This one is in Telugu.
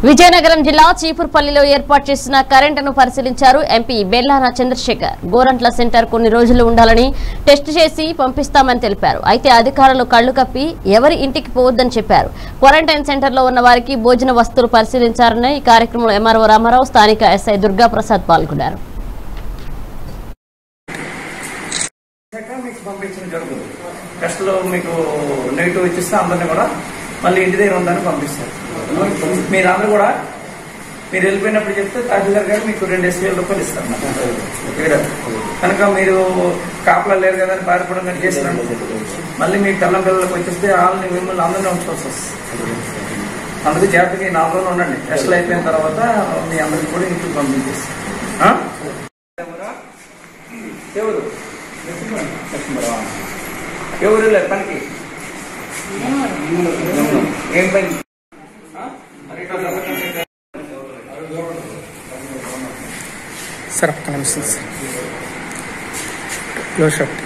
విజయనగరం జిల్లా చీపుర్పల్లిలో ఏర్పాటు చేసిన కరెంటును పరిశీలించారు ఎంపీ బెల్లాన చంద్రశేఖర్. గోరంట్ల సెంటర్ కొన్ని రోజులు ఉండాలని టెస్ట్ చేసి పంపిస్తామని తెలిపారు. అయితే అధికారులు కళ్లు కప్పి ఎవరి ఇంటికి పోవద్దని చెప్పారు. క్వారంటైన్ సెంటర్లో ఉన్న వారికి భోజన వస్తువులు పరిశీలించారని ఈ కార్యక్రమంలో ఎంఆర్ఓ రామారావు, స్థానిక ఎస్ఐ దుర్గాప్రసాద్ పాల్గొన్నారు. టెస్ట్లో మీకు నెగిటివ్ ఇచ్చిస్తే అందరినీ కూడా మళ్ళీ ఇంటి దగ్గర ఉందని పంపిస్తారు. మీరందరూ కూడా మీరు వెళ్ళిపోయినప్పుడు చెప్తే తహసీల్దార్ గారు మీకు 2,000 రూపాయలు ఇస్తారు. కనుక మీరు కాపలా లేరు కదా అని బాధపడడం కానీ చేస్తున్నాను. మళ్ళీ మీ పిల్లల పిల్లలకు వచ్చేస్తే వాళ్ళని మిమ్మల్ని అందరినీ ఉంచుకోవాల్సి వస్తుంది. అందుకు జాగ్రత్తగా 4 రోజులు ఉండండి. టెస్ట్లు అయిపోయిన తర్వాత మీ అందరికి కూడా ఇంటికి పంపించేస్తాం. ఎవరు ఎవరు లేదు పనికి ఏం పని సార్ ఒక్క నిమిషం సార్.